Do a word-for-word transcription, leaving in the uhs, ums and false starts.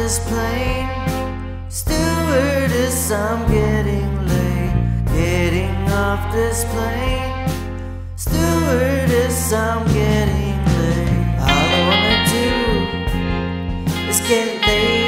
this plane. Stewardess, I'm getting late. Getting off this plane. Stewardess, I'm getting late. All I wanna do is get laid.